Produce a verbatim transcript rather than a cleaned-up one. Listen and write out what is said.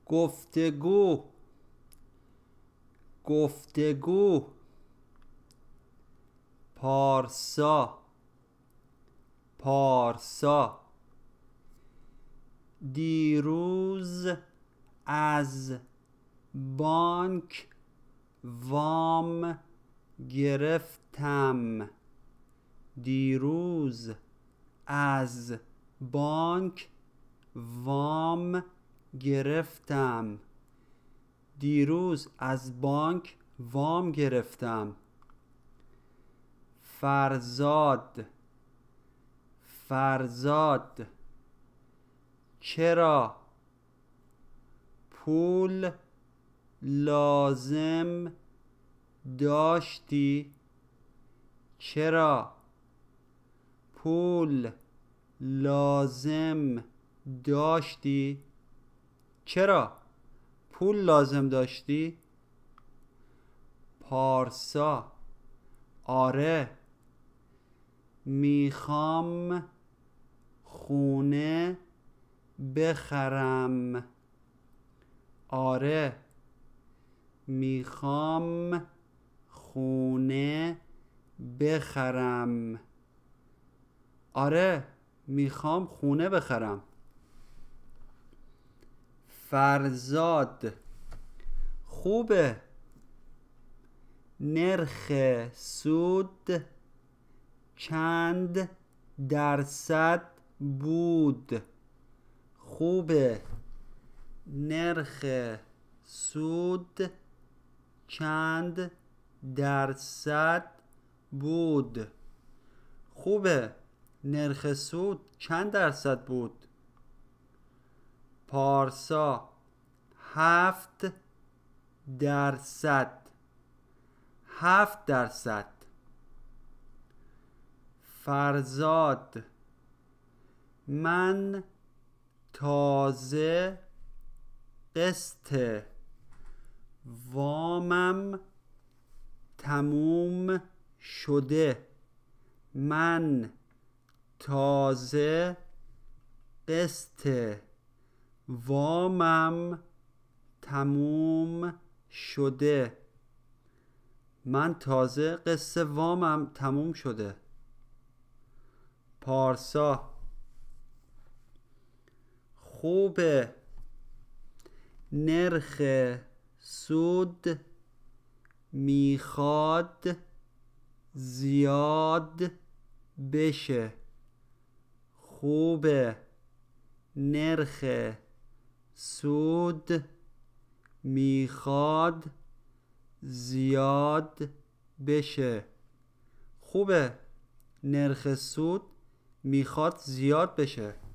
گفتگو گفتگو پارسا پارسا دیروز از بانک وام گرفتم دیروز از بانک وام گرفتم دیروز از بانک وام گرفتم فرزاد فرزاد چرا پول لازم داشتی چرا پول لازم داشتی چرا پول لازم داشتی پارسا آره میخوام خونه بخرم آره میخوام خونه بخرم آره میخوام خونه بخرم فرزاد خوبه نرخ سود چند درصد بود خوبه نرخ سود چند درصد بود خوبه نرخ سود چند درصد بود پارسا هفت درصد هفت درصد فرزاد من تازه قسط وامم تموم شده من تازه قسط وامم تموم شده من تازه قسط وامم تموم شده پارسا خوبه نرخ سود میخواد زیاد بشه خوبه نرخ سود میخواد زیاد بشه خوبه نرخ سود میخواد زیاد بشه